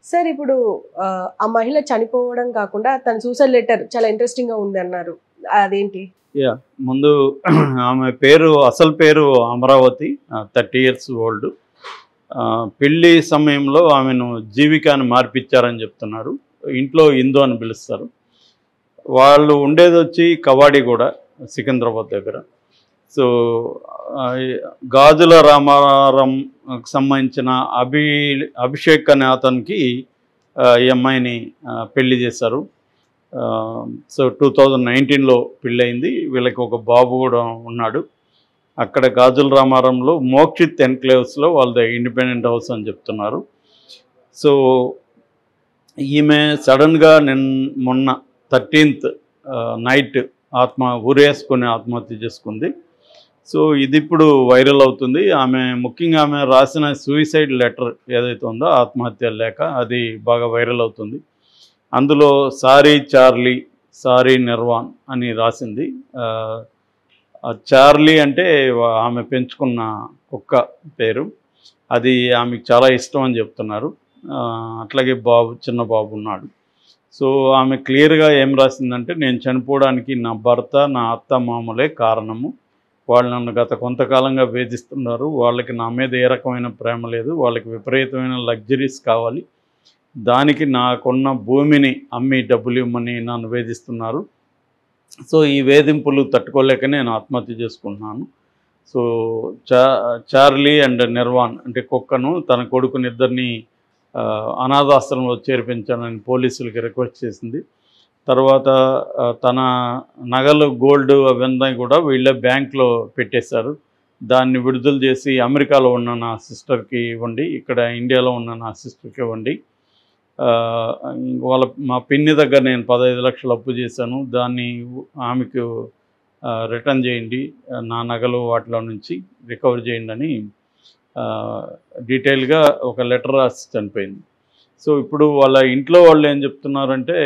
Sir ఇప్పుడు ఆ మహిళ చనిపోవడం కాకుండా తన సూసైడ్ లెటర్ చాలా ఇంట్రెస్టింగ్ గా ఉంది అన్నారు. అదేంటి? యా ముందు ఆమె పేరు అసలు పేరు అమరావతి, 30 years ఓల్డ్. పెళ్లి సమయంలో ఆమెను జీవికాని మార్పిచ్చారని చెప్తున్నారు. ఇంట్లో ఇందు అని పిలుస్తారు. వాళ్ళు ఉండేది వచ్చి కవాడిగూడ, సికింద్రాబాద్ దగ్గర. సో గాజుల రామారం సంబంధించిన అభిషేక్ అనే అతనికి ఈ అమ్మాయిని పెళ్లి చేశారు. సో 2019లో పెళ్ళయింది. వీళ్ళకి ఒక బాబు కూడా ఉన్నాడు. అక్కడ గాజుల రామారంలో మోక్షిత్ ఎన్క్లేవ్స్లో వాళ్ళది ఇండిపెండెంట్ హౌస్ అని చెప్తున్నారు. సో ఈమె సడన్గా మొన్న 13th నైట్ ఊరేసుకొని ఆత్మహత్య చేసుకుంది. సో ఇది ఇప్పుడు వైరల్ అవుతుంది. ముఖ్యంగా ఆమె రాసిన సూసైడ్ లెటర్ ఏదైతే ఉందో ఆత్మహత్య లేఖ, అది బాగా వైరల్ అవుతుంది. అందులో సారీ చార్లీ, సారీ నిర్వాన్ అని రాసింది. చార్లీ అంటే ఆమె పెంచుకున్న కుక్క పేరు. అది ఆమెకు చాలా ఇష్టం అని చెప్తున్నారు. అట్లాగే చిన్న బాబు ఉన్నాడు. సో ఆమె క్లియర్గా ఏం రాసిందంటే, నేను చనిపోవడానికి నా భర్త, నా అత్త మామలే కారణము. వాళ్ళు నన్ను గత కొంతకాలంగా వేధిస్తున్నారు. వాళ్ళకి నా మీద ఏ రకమైన ప్రేమ లేదు. వాళ్ళకి విపరీతమైన లగ్జరీస్ కావాలి. దానికి నాకున్న భూమిని అమ్మి డబ్బులు ఇవ్వమని నన్ను వేధిస్తున్నారు. సో ఈ వేధింపులు తట్టుకోలేక నేను ఆత్మహత్య చేసుకుంటున్నాను. సో చార్లీ అండ్ నిర్వాన్ అంటే కుక్కను, తన కొడుకునిద్దరిని అనాథాశ్రమంలో చేర్పించానని పోలీసులకి రిక్వెస్ట్ చేసింది. తర్వాత తన నగలు, గోల్డ్ అవన్నీ కూడా వీళ్ళే బ్యాంక్లో పెట్టేశారు. దాన్ని విడుదల చేసి అమెరికాలో ఉన్న నా సిస్టర్కి ఇవ్వండి, ఇక్కడ ఇండియాలో ఉన్న నా సిస్టర్కి ఇవ్వండి. మా పిన్ని దగ్గర నేను 15 లక్షలు అప్పు చేశాను, దాన్ని ఆమెకు రిటర్న్ చేయండి, నా నగలు వాటిలో నుంచి రికవర్ చేయండి అని డీటెయిల్గా ఒక లెటర్ రాసి చనిపోయింది. సో ఇప్పుడు వాళ్ళ ఇంట్లో వాళ్ళు ఏం చెప్తున్నారంటే,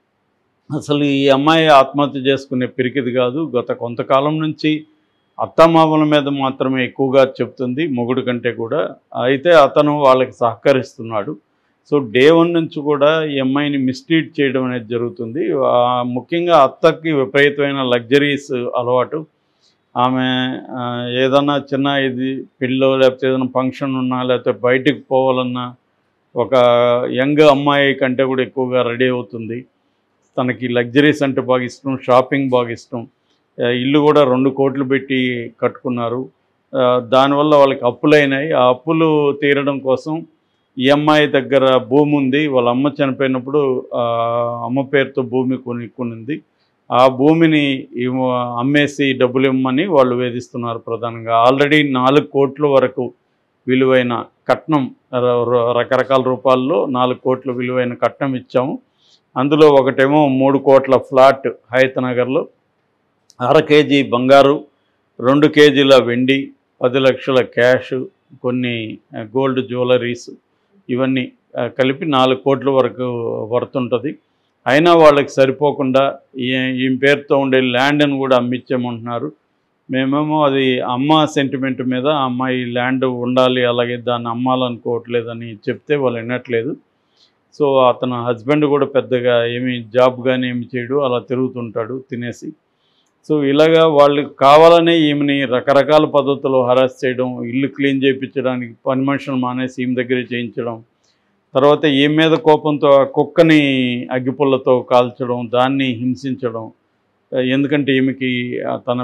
అసలు ఈ అమ్మాయి ఆత్మహత్య చేసుకునే పిరికిది కాదు. గత కొంతకాలం నుంచి అత్తమామల మీద మాత్రమే ఎక్కువగా చెప్తుంది, మొగుడు కంటే కూడా. అయితే అతను వాళ్ళకి సహకరిస్తున్నాడు. సో డే 1 నుంచి కూడా ఈ అమ్మాయిని మిస్ట్రీట్ చేయడం అనేది జరుగుతుంది. ముఖ్యంగా అత్తకి విపరీతమైన లగ్జరీస్ అలవాటు. ఆమె ఏదన్నా చిన్న పెళ్ళో లేకపోతే ఏదైనా ఫంక్షన్ ఉన్నా లేకపోతే బయటికి పోవాలన్నా ఒక యంగ్ అమ్మాయి కంటే కూడా ఎక్కువగా రెడీ అవుతుంది. తనకి లగ్జరీస్ అంటే బాగా ఇష్టం, షాపింగ్ బాగా ఇష్టం. ఇల్లు కూడా 2 కోట్లు పెట్టి కట్టుకున్నారు. దానివల్ల వాళ్ళకి అప్పులైనాయి. ఆ అప్పులు తీరడం కోసం ఈ అమ్మాయి దగ్గర భూమి ఉంది. వాళ్ళ అమ్మ చనిపోయినప్పుడు అమ్మ పేరుతో భూమి కొనుక్కుంది. ఆ భూమిని అమ్మేసి డబ్బులు ఇమ్మని వాళ్ళు వేధిస్తున్నారు. ప్రధానంగా ఆల్రెడీ 4 కోట్ల వరకు విలువైన కట్నం, రకరకాల రూపాల్లో 4 కోట్ల విలువైన కట్నం ఇచ్చాము. అందులో ఒకటేమో 3 కోట్ల ఫ్లాట్ హయత్ నగర్లో, 1/2 కేజీ బంగారు, 2 కేజీల వెండి, 10 లక్షల క్యాష్, కొన్ని గోల్డ్ జ్యువెలరీస్, ఇవన్నీ కలిపి 4 కోట్ల వరకు వర్త్ ఉంటుంది. అయినా వాళ్ళకి సరిపోకుండా ఈ పేరుతో ఉండే ల్యాండ్ని కూడా అమ్మించామంటున్నారు. మేమేమో అది అమ్మ సెంటిమెంట్ మీద అమ్మాయి ల్యాండ్ ఉండాలి, అలాగే దాన్ని అమ్మాలనుకోవట్లేదని చెప్తే వాళ్ళు వినట్లేదు. సో అతను హస్బెండ్ కూడా పెద్దగా ఏమి జాబ్ కానీ ఏమి చేయడు, అలా తిరుగుతుంటాడు తినేసి. సో ఇలాగా వాళ్ళు కావాలనే ఈమెని రకరకాల పద్ధతుల్లో హరాస్ చేయడం, ఇల్లు క్లీన్ చేయించడానికి పని మనుషులు మానేసి ఈమె దగ్గరే చేయించడం, తర్వాత ఈమె మీద కోపంతో ఆ కుక్కని అగ్గిపుల్లతో కాల్చడం, దాన్ని హింసించడం. ఎందుకంటే ఈమెకి తన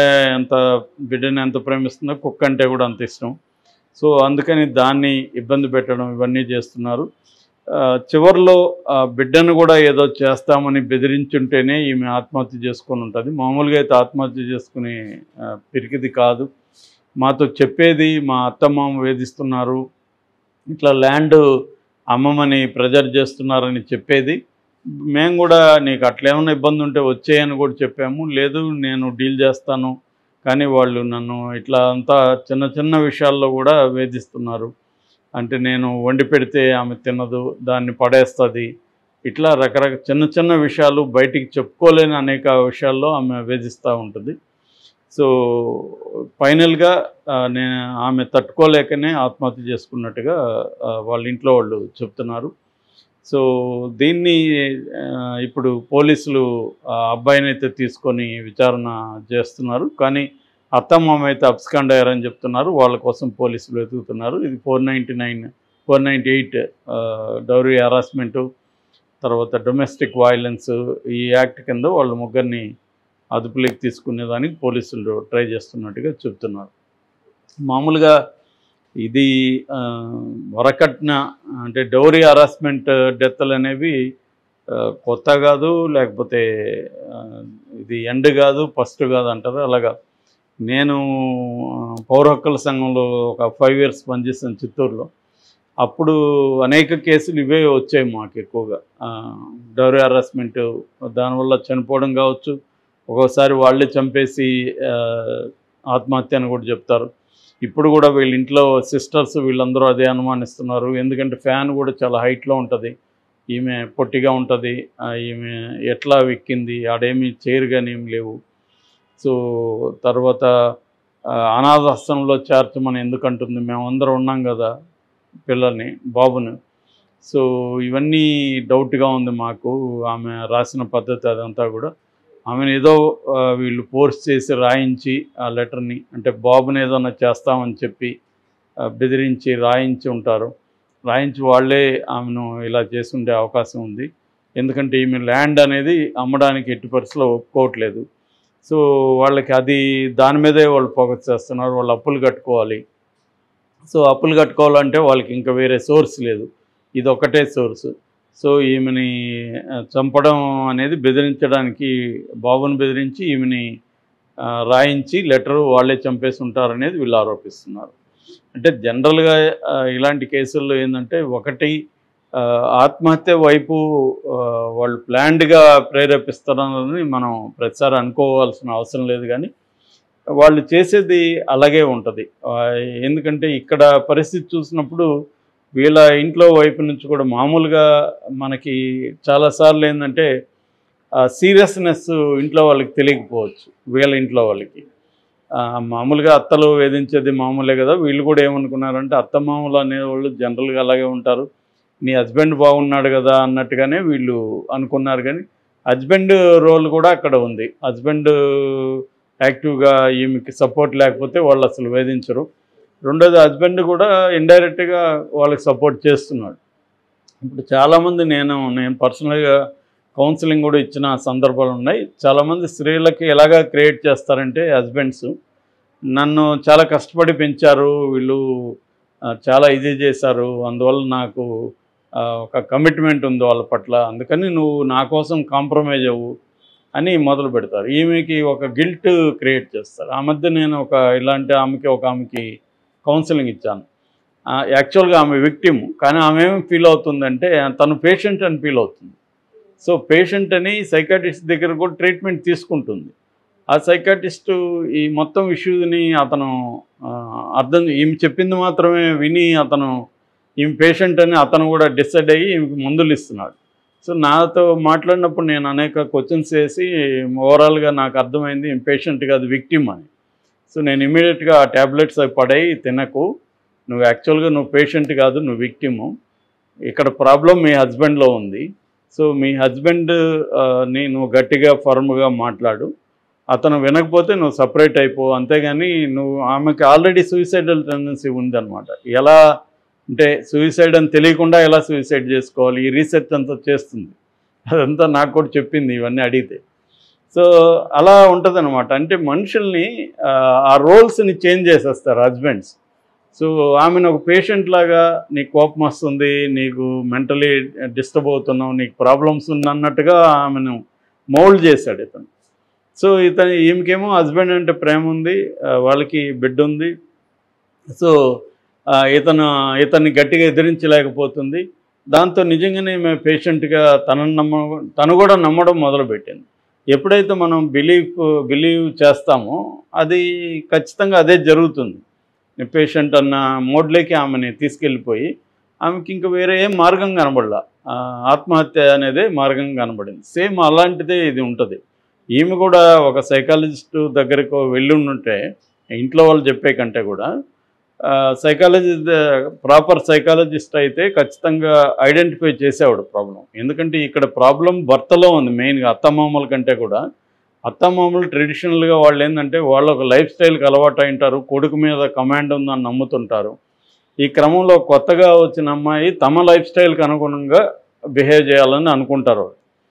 బిడ్డని ఎంత ప్రేమిస్తుందో కుక్క అంటే కూడా అంత ఇష్టం. సో అందుకని దాన్ని ఇబ్బంది పెట్టడం, ఇవన్నీ చేస్తున్నారు. చివరిలో బిడ్డను కూడా ఏదో చేస్తామని బెదిరించుంటేనే ఈమె ఆత్మహత్య చేసుకొని ఉంటుంది. మామూలుగా అయితే ఆత్మహత్య చేసుకునే పిరికిది కాదు. మాతో చెప్పేది మా అత్తమామ వేధిస్తున్నారు, ఇట్లా ల్యాండ్ అమ్మమని ప్రెజర్ చేస్తున్నారని చెప్పేది. మేము కూడా నీకు అట్లా ఏమైనా ఇబ్బంది ఉంటే వచ్చేయని కూడా చెప్పాము. లేదు నేను డీల్ చేస్తాను, కానీ వాళ్ళు నన్ను ఇట్లా అంతా చిన్న చిన్న విషయాల్లో కూడా వేధిస్తున్నారు. అంటే నేను వండి పెడితే ఆమె తినదు, దాన్ని పడేస్తుంది. ఇట్లా రకరకాల చిన్న చిన్న విషయాలు, బయటికి చెప్పుకోలేని అనేక విషయాల్లో ఆమె వేధిస్తూ ఉంటుంది. సో ఫైనల్గా ఆమె తట్టుకోలేకనే ఆత్మహత్య చేసుకున్నట్టుగా వాళ్ళ ఇంట్లో వాళ్ళు చెప్తున్నారు. సో దీన్ని ఇప్పుడు పోలీసులు ఆ అబ్బాయిని అయితే తీసుకొని విచారణ చేస్తున్నారు. కానీ అత్తమామ అయితే అబ్స్కాండ్ అయ్యారని చెప్తున్నారు. వాళ్ళ కోసం పోలీసులు వెతుకుతున్నారు. ఇది 499, 498 డౌరీ హరాస్మెంటు, తర్వాత డొమెస్టిక్ వైలెన్స్ ఈ యాక్ట్ కింద వాళ్ళు ముగ్గురిని అదుపులోకి తీసుకునేదానికి పోలీసులు ట్రై చేస్తున్నట్టుగా చెప్తున్నారు. మామూలుగా ఇది వరకట్న అంటే డౌరీ హరాస్మెంట్ డెత్లు అనేవి కొత్త కాదు, లేకపోతే ఇది ఎండ్ కాదు, ఫస్ట్ కాదు అంటారు. అలాగా నేను పౌర హక్కుల సంఘంలో ఒక 5 years పనిచేసాను చిత్తూరులో. అప్పుడు అనేక కేసులు ఇవే వచ్చాయి మాకు ఎక్కువగా. డౌరీ హరాస్మెంట్ దానివల్ల చనిపోవడం కావచ్చు, ఒక్కోసారి వాళ్ళే చంపేసి ఆత్మహత్య అని కూడా చెప్తారు. ఇప్పుడు కూడా వీళ్ళ ఇంట్లో సిస్టర్స్ వీళ్ళందరూ అదే అనుమానిస్తున్నారు. ఎందుకంటే ఫ్యాన్ కూడా చాలా హైట్లో ఉంటుంది, ఈమె పొట్టిగా ఉంటుంది, ఈమె ఎట్లా వెక్కింది, ఆడేమి చైర్ కానీ ఏమి లేవు. సో తర్వాత అనాథాశ్రమంలో చేర్చమని ఎందుకంటుంది, మేమందరం ఉన్నాం కదా పిల్లల్ని, బాబుని. సో ఇవన్నీ డౌట్గా ఉంది మాకు. ఆమె రాసిన పద్ధతి అదంతా కూడా ఆమెను ఏదో వీళ్ళు ఫోర్స్ చేసి రాయించి ఆ లెటర్ని, అంటే బాబుని ఏదైనా చేస్తామని చెప్పి బెదిరించి రాయించి ఉంటారు. రాయించి వాళ్ళే ఆమెను ఇలా చేసి ఉండే అవకాశం ఉంది. ఎందుకంటే ఈమె ల్యాండ్ అనేది అమ్మడానికి ఎట్టి పరిస్థితుల్లో ఒప్పుకోవట్లేదు. సో వాళ్ళకి అది దాని మీదే వాళ్ళు ఫోకస్ చేస్తున్నారు. వాళ్ళు అప్పులు కట్టుకోవాలి. సో అప్పులు కట్టుకోవాలంటే వాళ్ళకి ఇంకా వేరే సోర్స్ లేదు, ఇది ఒకటే సోర్సు. సో ఈమెని చంపడం అనేది బెదిరించడానికి, బాబుని బెదిరించి ఈమెని రాయించి లెటరు వాళ్ళే చంపేసి ఉంటారనేది వీళ్ళు ఆరోపిస్తున్నారు. అంటే జనరల్గా ఇలాంటి కేసుల్లో ఏంటంటే, ఒకటి ఆత్మహత్య వైపు వాళ్ళు ప్లాన్డ్గా ప్రేరేపిస్తారని మనం ప్రతిసారి అనుకోవాల్సిన అవసరం లేదు. కానీ వాళ్ళు చేసేది అలాగే ఉంటుంది. ఎందుకంటే ఇక్కడ పరిస్థితి చూసినప్పుడు వీళ్ళ ఇంట్లో వైపు నుంచి కూడా మామూలుగా మనకి చాలాసార్లు ఏంటంటే సీరియస్నెస్ ఇంట్లో వాళ్ళకి తెలియకపోవచ్చు. వీళ్ళ ఇంట్లో వాళ్ళకి మామూలుగా అత్తలు వేధించేది మామూలే కదా, వీళ్ళు కూడా ఏమనుకున్నారంటే అత్తమామలు అనేవాళ్ళు జనరల్గా అలాగే ఉంటారు, నీ హస్బెండ్ బాగున్నాడు కదా అన్నట్టుగానే వీళ్ళు అనుకున్నారు. కానీ హస్బెండ్ రోల్ కూడా అక్కడ ఉంది. హస్బెండ్ యాక్టివ్గా ఈమెకి సపోర్ట్ లేకపోతే వాళ్ళు అసలు వేధించరు. రెండోది, హస్బెండ్ కూడా ఇండైరెక్ట్గా వాళ్ళకి సపోర్ట్ చేస్తున్నాడు. ఇప్పుడు చాలామంది నేను పర్సనల్గా కౌన్సిలింగ్ కూడా ఇచ్చిన సందర్భాలు ఉన్నాయి. చాలామంది స్త్రీలకి ఎలాగా క్రియేట్ చేస్తారంటే హస్బెండ్స్, నన్ను చాలా కష్టపడి పెంచారు వీళ్ళు, చాలా ఇది చేశారు, అందువల్ల నాకు ఒక కమిట్మెంట్ ఉంది వాళ్ళ పట్ల, అందుకని నువ్వు నా కోసం కాంప్రమైజ్ అవ్వు అని మొదలు పెడతారు. ఈమెకి ఒక గిల్ట్ క్రియేట్ చేస్తారు. ఆ మధ్య నేను ఇలాంటి ఆమెకి కౌన్సిలింగ్ ఇచ్చాను. యాక్చువల్గా ఆమె విక్టిమ్, కానీ ఆమె ఏమి ఫీల్ అవుతుందంటే తను పేషెంట్ అని ఫీల్ అవుతుంది. సో పేషెంట్ అని సైకాట్రిస్ట్ దగ్గర కూడా ట్రీట్మెంట్ తీసుకుంటుంది. ఆ సైకాట్రిస్టు ఈ మొత్తం ఇష్యూని అతను ఈమె చెప్పింది మాత్రమే విని అతను ఈమె పేషెంట్ అని అతను కూడా డిసైడ్ అయ్యి ఈమెకి మందులు ఇస్తున్నాడు. సో నాతో మాట్లాడినప్పుడు నేను అనేక క్వశ్చన్స్ వేసి ఓవరాల్గా నాకు అర్థమైంది ఈమె పేషెంట్ కాదు, విక్టిమ్ అని. సో నేను ఇమీడియట్గా ఆ ట్యాబ్లెట్స్ అవి పడేయి తినకు, నువ్వు యాక్చువల్గా నువ్వు పేషెంట్ కాదు, నువ్వు విక్టిము, ఇక్కడ ప్రాబ్లం మీ హస్బెండ్లో ఉంది. సో మీ హస్బెండ్ని నువ్వు గట్టిగా ఫర్మ్గా మాట్లాడు, అతను వినకపోతే నువ్వు సపరేట్ అయిపో, అంతేగాని నువ్వు ఆమెకి ఆల్రెడీ సూసైడల్ టెండెన్సీ ఉందన్నమాట. ఎలా అంటే సూసైడ్ అని తెలియకుండా ఎలా సూసైడ్ చేసుకోవాలి ఈ రీసెర్చ్ అంతా చేస్తుంది, అదంతా నాకు కూడా చెప్పింది ఇవన్నీ అడిగితే. సో అలా ఉంటుంది అనమాట. అంటే మనుషుల్ని ఆ రోల్స్ని చేంజ్ చేసేస్తారు హస్బెండ్స్. సో ఆమెను ఒక పేషెంట్ లాగా, నీకు కోపం వస్తుంది, నీకు మెంటలీ డిస్టర్బ్ అవుతున్నావు, నీకు ప్రాబ్లమ్స్ ఉన్నట్టుగా ఆమెను మౌల్డ్ చేశాడు ఇతను. సో ఈమెకేమో హస్బెండ్ అంటే ప్రేమ ఉంది, వాళ్ళకి బిడ్డ ఉంది. సో ఇతన్ని గట్టిగా ఎదిరించలేకపోతుంది. దాంతో నిజంగానే మేము పేషెంట్గా తను కూడా నమ్మడం మొదలుపెట్టింది. ఎప్పుడైతే మనం బిలీవ్ చేస్తామో అది ఖచ్చితంగా అదే జరుగుతుంది. పేషెంట్ అన్న మోడ్లోకి ఆమెని తీసుకెళ్ళిపోయి ఆమెకి ఇంకా వేరే ఏం మార్గం కనబడలా, ఆత్మహత్య అనేదే మార్గం కనబడింది. సేమ్ అలాంటిదే ఇది ఉంటుంది. ఈమె కూడా ఒక సైకాలజిస్టు దగ్గరకు వెళ్ళి ఉంటే ఇంట్లో వాళ్ళు చెప్పే కంటే కూడా ప్రాపర్ సైకాలజిస్ట్ అయితే ఖచ్చితంగా ఐడెంటిఫై చేసేవాడు ప్రాబ్లం. ఎందుకంటే ఇక్కడ ప్రాబ్లం భర్తలో ఉంది మెయిన్గా, అత్తమామల కంటే కూడా. అత్తమామలు ట్రెడిషనల్గా వాళ్ళు ఏంటంటే వాళ్ళు ఒక లైఫ్ స్టైల్కి అలవాటు అయింటారు, కొడుకు మీద కమాండ్ ఉందని నమ్ముతుంటారు. ఈ క్రమంలో కొత్తగా వచ్చిన అమ్మాయి తమ లైఫ్ స్టైల్కి అనుగుణంగా బిహేవ్ చేయాలని అనుకుంటారు.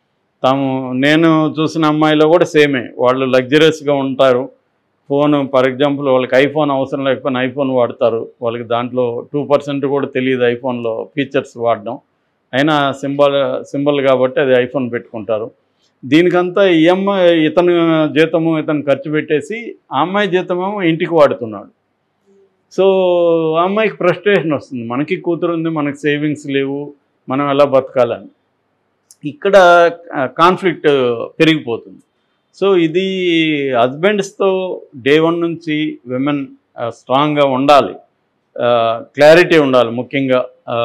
నేను చూసిన అమ్మాయిలో కూడా సేమే, వాళ్ళు లగ్జరియస్గా ఉంటారు. ఫోన్ ఫర్ ఎగ్జాంపుల్ వాళ్ళకి ఐఫోన్ అవసరం లేకపోయినా ఐఫోన్ వాడతారు. వాళ్ళకి దాంట్లో 2% కూడా తెలియదు ఐఫోన్లో ఫీచర్స్ వాడడం, అయినా సింబల్ కాబట్టి అది ఐఫోన్ పెట్టుకుంటారు. దీనికంతా ఈ అమ్మాయి ఇతను జీతము ఇతను ఖర్చు పెట్టేసి ఆ అమ్మాయి జీతమేమో ఇంటికి వాడుతున్నాడు. సో ఆ అమ్మాయికి ఫ్రస్ట్రేషన్ వస్తుంది, మనకి కూతురు ఉంది, మనకి సేవింగ్స్ లేవు, మనం ఎలా బతకాలని. ఇక్కడ కాన్ఫ్లిక్ట్ పెరిగిపోతుంది. సో ఇది హస్బెండ్స్తో డే 1 నుంచి విమెన్ స్ట్రాంగ్గా ఉండాలి, క్లారిటీ ఉండాలి. ముఖ్యంగా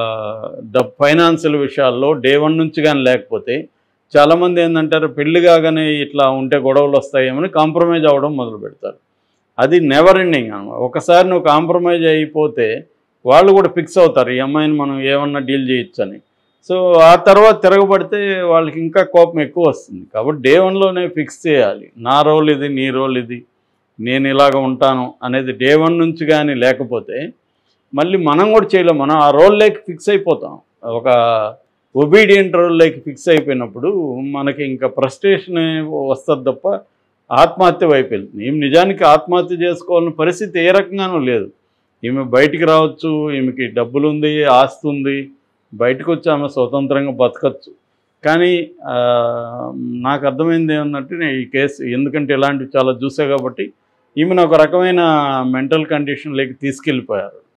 ఫైనాన్షియల్ విషయాల్లో డే 1 నుంచి కానీ లేకపోతే చాలామంది ఏంటంటారు, పెళ్లి కాగానే ఇట్లా ఉంటే గొడవలు వస్తాయేమని కాంప్రమైజ్ అవ్వడం మొదలు పెడతారు. అది నెవర్ ఎండింగ్ అన్నమాట. ఒకసారి నువ్వు కాంప్రమైజ్ అయిపోతే వాళ్ళు కూడా ఫిక్స్ అవుతారు, ఈ అమ్మాయిని మనం ఏమన్నా డీల్ చేయొచ్చని. సో ఆ తర్వాత తిరగబడితే వాళ్ళకి ఇంకా కోపం ఎక్కువ వస్తుంది. కాబట్టి డే 1లోనే ఫిక్స్ చేయాలి, నా రోల్ ఇది, నీ రోల్ ఇది, నేను ఇలాగ ఉంటాను అనేది డే 1 నుంచి కానీ లేకపోతే మళ్ళీ మనం కూడా చేయలేం. మనం ఆ రోల్లోకి ఫిక్స్ అయిపోతాం. ఒక ఒబీడియంట్ రోల్లోకి ఫిక్స్ అయిపోయినప్పుడు మనకి ఇంకా ఫ్రస్ట్రేషన్ వస్తుంది తప్ప ఆత్మహత్య వైపు వెళ్తుంది. ఈమె నిజానికి ఆత్మహత్య చేసుకోవాలని పరిస్థితి ఏ రకంగానూ లేదు. ఈమె బయటికి రావచ్చు, ఈమెకి డబ్బులు ఉంది, ఆస్తి ఉంది, బయటకు వచ్చి ఆమె స్వతంత్రంగా బతకచ్చు. కానీ నాకు అర్థమైంది ఏమన్నట్టు ఈ కేసు, ఎందుకంటే ఇలాంటివి చాలా చూసా కాబట్టి ఈమెను ఒక రకమైన మెంటల్ కండిషన్లోకి తీసుకెళ్ళిపోయారు.